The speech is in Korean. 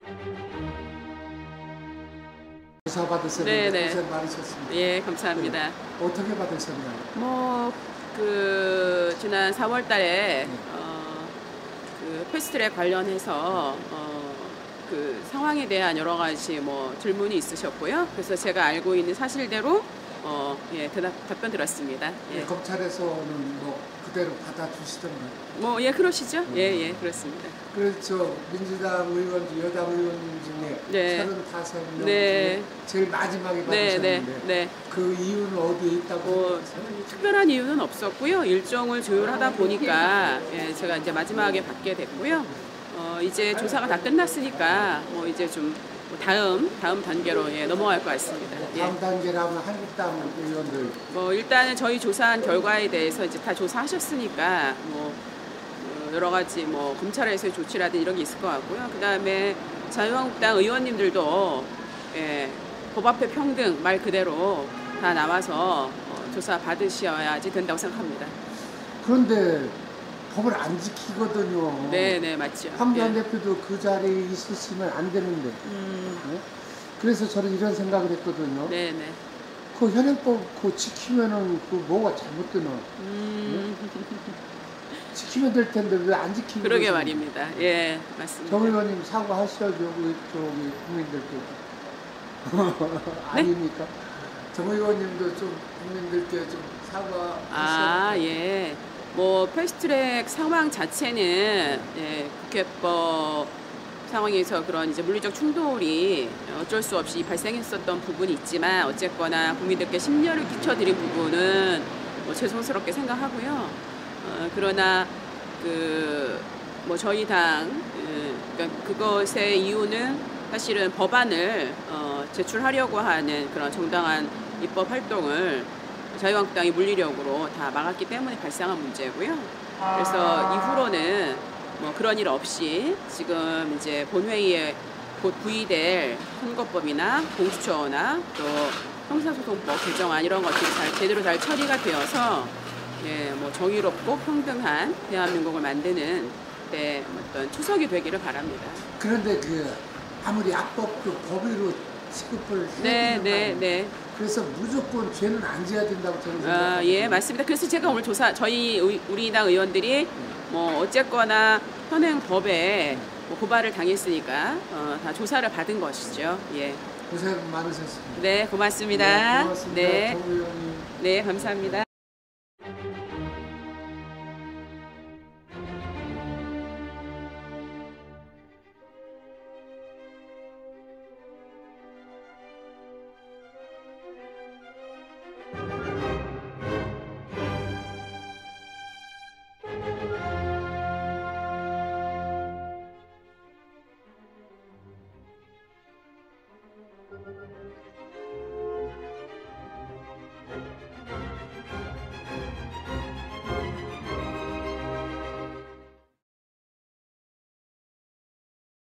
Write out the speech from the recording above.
조사 받으셨는데 네네. 고생 많으셨습니다. 예, 감사합니다. 네. 어떻게 받으셨나요? 뭐, 지난 4월 달에, 그 패스트트랙 관련해서, 그 상황에 대한 여러 가지 뭐 질문이 있으셨고요. 그래서 제가 알고 있는 사실대로, 예, 답변 드렸습니다. 예. 네, 검찰에서는 뭐 그대로 받아주시던가요? 뭐, 예, 그러시죠? 예, 예, 그렇습니다. 그래서 민주당 의원, 여당 의원 중에 네. 35명 네. 중에 제일 마지막에 네, 네, 받으셨는데 네. 그 이유는 어디에 있다고 뭐, 생각하세요? 특별한 이유는 없었고요. 일정을 조율하다 보니까 예, 제가 이제 마지막에 받게 됐고요. 이제 조사가 다 끝났으니까 뭐 이제 좀뭐 다음 단계로 예, 넘어갈 것 같습니다. 예. 다음 단계라면 한국당 의원들 뭐 일단은 저희 조사한 결과에 대해서 이제 다 조사하셨으니까 뭐 여러 가지 뭐 검찰에서의 조치라든 이런 게 있을 것 같고요. 그 다음에 자유한국당 의원님들도 예, 법 앞에 평등 말 그대로 다 나와서 조사 받으셔야지 된다고 생각합니다. 그런데 법을 안 지키거든요. 네, 네, 맞죠. 황교안 예. 대표도 그 자리에 있으시면 안 되는데. 네? 그래서 저는 이런 생각을 했거든요. 네, 네. 그 현행법 그 지키면은 그 뭐가 잘못되나? 지키면 될 텐데 왜 안 지키고? 그러게 계세요? 말입니다. 예, 맞습니다. 정 의원님 사과하셔야죠, 저기 국민들께. 네? 아닙니까? 정 의원님도 좀 국민들께 좀 사과하셔야. 아, 예. 뭐 패스트트랙 상황 자체는 예, 국회법 상황에서 그런 이제 물리적 충돌이 어쩔 수 없이 발생했었던 부분이 있지만 어쨌거나 국민들께 심려를 끼쳐드린 부분은 뭐 죄송스럽게 생각하고요. 그러나 그 뭐 저희 당 그러니까 그것의 이유는 사실은 법안을 제출하려고 하는 그런 정당한 입법 활동을 자유한국당이 물리력으로 다 막았기 때문에 발생한 문제고요. 그래서 이후로는 뭐 그런 일 없이 지금 이제 본회의에 곧 부의될 선거법이나 공수처나 또 형사소송법 개정안 이런 것들이 제대로 잘 처리가 되어서 예, 뭐 정의롭고 평등한 대한민국을 만드는 어떤 추석이 되기를 바랍니다. 그런데 그 아무리 악법 그 법의로 취급을 네, 해야 네, 되는 네. 그래서 무조건 죄는 안 져야 된다고 저는 생각합니다. 예, 맞습니다. 그래서 제가 오늘 우리 당 의원들이 뭐 어쨌거나 현행 법에 뭐 고발을 당했으니까 다 조사를 받은 것이죠. 예. 고생 많으셨습니다. 네, 고맙습니다. 네, 고맙습니다. 네, 정 의원님. 네, 감사합니다.